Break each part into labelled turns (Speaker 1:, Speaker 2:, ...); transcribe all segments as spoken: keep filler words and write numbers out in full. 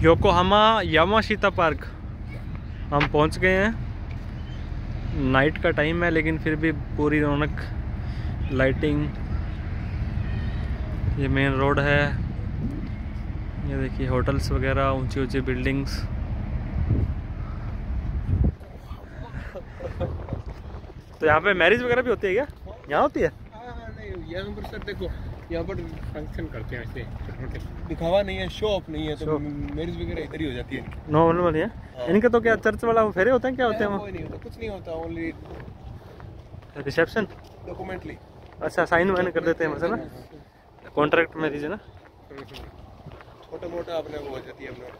Speaker 1: Yokohama Yamashita park हम पहुंच गए हैं। नाइट का टाइम है लेकिन फिर भी पूरी रौनक, लाइटिंग। ये मेन रोड है, ये देखिए होटल्स वगैरह, ऊंची ऊंची बिल्डिंग्स। तो यहाँ पे मैरिज वगैरह भी होती है क्या? यहाँ होती है?
Speaker 2: हाँ नहीं, यहाँ पर सर देखो, यहाँ पर फंक्शन करते हैं ऐसे छोटे, दिखावा नहीं है, शो ऑफ नहीं है, तो मैरिज वगैरह इधर ही हो जाती है।
Speaker 1: नॉर्मल है। हाँ। इनके तो क्या चर्च वाला फेरे होते हैं, क्या होते हैं?
Speaker 2: कोई नहीं होता, कुछ नहीं होता, ओनली
Speaker 1: रिसेप्शन,
Speaker 2: डॉक्यूमेंटली।
Speaker 1: अच्छा, साइन वाइन कर देते हैं वैसे ना, कॉन्ट्रैक्ट मैरिज है ना।
Speaker 2: छोटा मोटा अपने वो हो जाती है अपना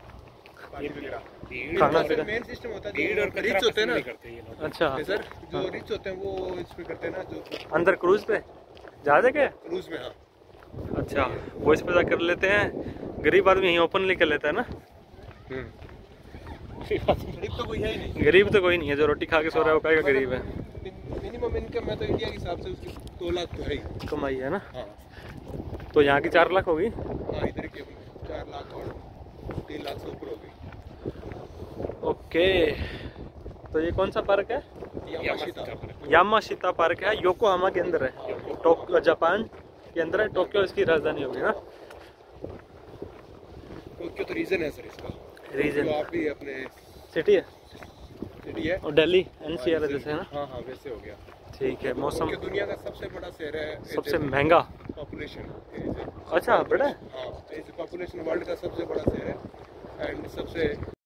Speaker 1: खाना पीना।
Speaker 2: मेन सिस्टम होता है, भीड़ और रिच होते हैं ना।
Speaker 1: अच्छा
Speaker 2: सर, जो रिच होते हैं वो इस पे करते हैं ना, जो
Speaker 1: अंदर क्रूज पे जहाज है क्या?
Speaker 2: क्रूज में। हाँ
Speaker 1: अच्छा, वो इस पे कर लेते हैं। गरीब आदमी यहीं ओपनली कर लेता है ना।
Speaker 2: गरीब तो कोई है ही नहीं।
Speaker 1: गरीब तो कोई नहीं है, जो रोटी खा के सो रहा है वो कहेगा गरीब है।
Speaker 2: मिनिमम इनकम है तो इंडिया के हिसाब से उसकी दो लाख तो है ही
Speaker 1: कमाई है ना।
Speaker 2: हाँ।
Speaker 1: तो यहाँ की चार लाख होगी।
Speaker 2: हाँ, इधर के चार लाख और तीन लाख से ऊपर होगी।
Speaker 1: ओके, तो ये कौन सा पार्क है?
Speaker 2: यामाशिता
Speaker 1: यामाशिता पार्क है, योकोहामा के अंदर है, टोक्यो जापान के अंदर है। टोक्यो इसकी राजधानी होगी ना।
Speaker 2: टोक्यो तो रीजन है सर इसका।
Speaker 1: रीजन
Speaker 2: तो आप भी अपने
Speaker 1: सिटी है,
Speaker 2: सिटी है
Speaker 1: और दिल्ली एनसीआर जैसे है ना।
Speaker 2: हाँ हाँ, वैसे हो गया।
Speaker 1: ठीक है। मौसम
Speaker 2: दुनिया का सबसे बड़ा शहर है,
Speaker 1: सबसे महंगा
Speaker 2: पॉपुलेशन।
Speaker 1: अच्छा, बड़ा है।
Speaker 2: हाँ, पॉपुलेशन वर्ल्ड का सबसे बड़ा शहर है एंड सबसे